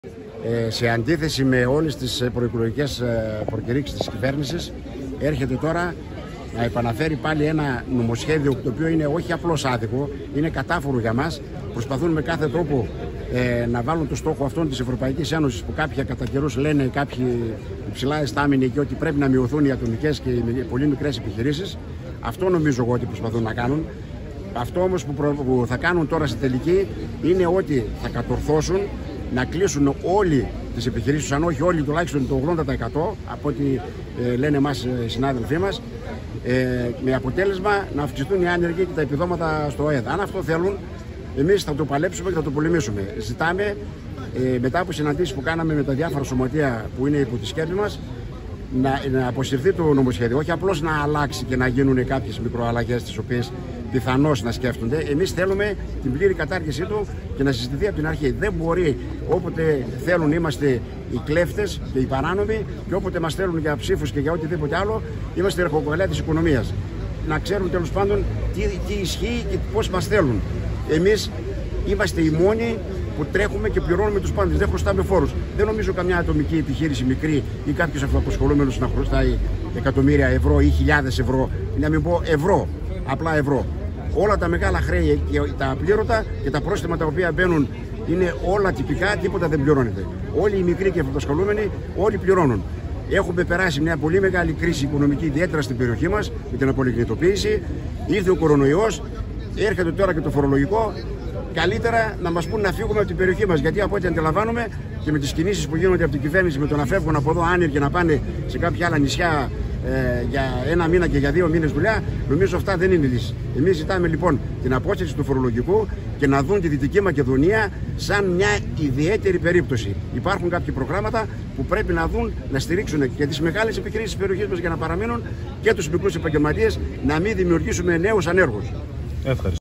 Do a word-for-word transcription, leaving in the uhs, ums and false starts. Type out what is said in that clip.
Ε, σε αντίθεση με όλες τις προεκλογικές προκηρύξεις της κυβέρνησης, έρχεται τώρα να επαναφέρει πάλι ένα νομοσχέδιο το οποίο είναι όχι απλώς άδικο, είναι κατάφορο για μας. Προσπαθούν με κάθε τρόπο ε, να βάλουν το στόχο αυτόν της Ευρωπαϊκής Ένωσης που κάποια κατά καιρούς λένε κάποιοι υψηλά αισθάμενοι και ότι πρέπει να μειωθούν οι ατομικές και οι πολύ μικρές επιχειρήσεις. Αυτό νομίζω εγώ ότι προσπαθούν να κάνουν. Αυτό όμως που, προ... που θα κάνουν τώρα στη τελική είναι ότι θα κατορθώσουν να κλείσουν όλοι τις επιχειρήσεις, αν όχι όλοι, τουλάχιστον το ογδόντα τοις εκατό από ό,τι ε, λένε εμάς οι συνάδελφοί μας, ε, με αποτέλεσμα να αυξηθούν οι άνεργοι και τα επιδόματα στο ΕΔ. Αν αυτό θέλουν, εμείς θα το παλέψουμε και θα το πολεμήσουμε. Ζητάμε, ε, μετά από συναντήσεις που κάναμε με τα διάφορα σωματεία που είναι υπό τη σκέπη μας, να, να αποσυρθεί το νομοσχέδιο. Όχι απλώς να αλλάξει και να γίνουν κάποιες μικροαλλαγές τις οποίες πιθανώς να σκέφτονται. Εμείς θέλουμε την πλήρη κατάργησή του και να συζητηθεί από την αρχή. Δεν μπορεί όποτε θέλουν είμαστε οι κλέφτες και οι παράνομοι και όποτε μας θέλουν για ψήφους και για οτιδήποτε άλλο είμαστε ρεχοκοκαλιά της οικονομίας. Να ξέρουν τέλος πάντων τι, τι ισχύει και πώς μας θέλουν. Εμείς είμαστε οι μόνοι που τρέχουμε και πληρώνουμε τους πάντες. Δεν χρωστάμε φόρους. Δεν νομίζω καμιά ατομική επιχείρηση μικρή ή κάποιος αυτοαπασχολούμενος να χρωστάει εκατομμύρια ευρώ ή χιλιάδες ευρώ. Να μην πω ευρώ, απλά ευρώ. Όλα τα μεγάλα χρέη και τα απλήρωτα και τα πρόστιμα τα οποία μπαίνουν είναι όλα τυπικά, τίποτα δεν πληρώνεται. Όλοι οι μικροί και αυτοαπασχολούμενοι, όλοι πληρώνουν. Έχουμε περάσει μια πολύ μεγάλη κρίση οικονομική, ιδιαίτερα στην περιοχή μας, με την απολιγνητοποίηση. Ήρθε ο κορονοϊός, έρχεται τώρα και το φορολογικό. Καλύτερα να μας πούν να φύγουμε από την περιοχή μας. Γιατί από ό,τι αντιλαμβάνομαι και με τις κινήσεις που γίνονται από την κυβέρνηση με το να φεύγουν από εδώ άνεργοι και να πάνε σε κάποια άλλα νησιά ε, για ένα μήνα και για δύο μήνες δουλειά, νομίζω αυτά δεν είναι λύση. Εμείς ζητάμε λοιπόν την απόσυρση του φορολογικού και να δουν τη Δυτική Μακεδονία σαν μια ιδιαίτερη περίπτωση. Υπάρχουν κάποια προγράμματα που πρέπει να δουν, να στηρίξουν και τις μεγάλες επιχειρήσεις της περιοχής μας για να παραμείνουν και τους μικρούς επαγγελματίες, να μην δημιουργήσουμε νέους ανέργους. Ευχαριστώ.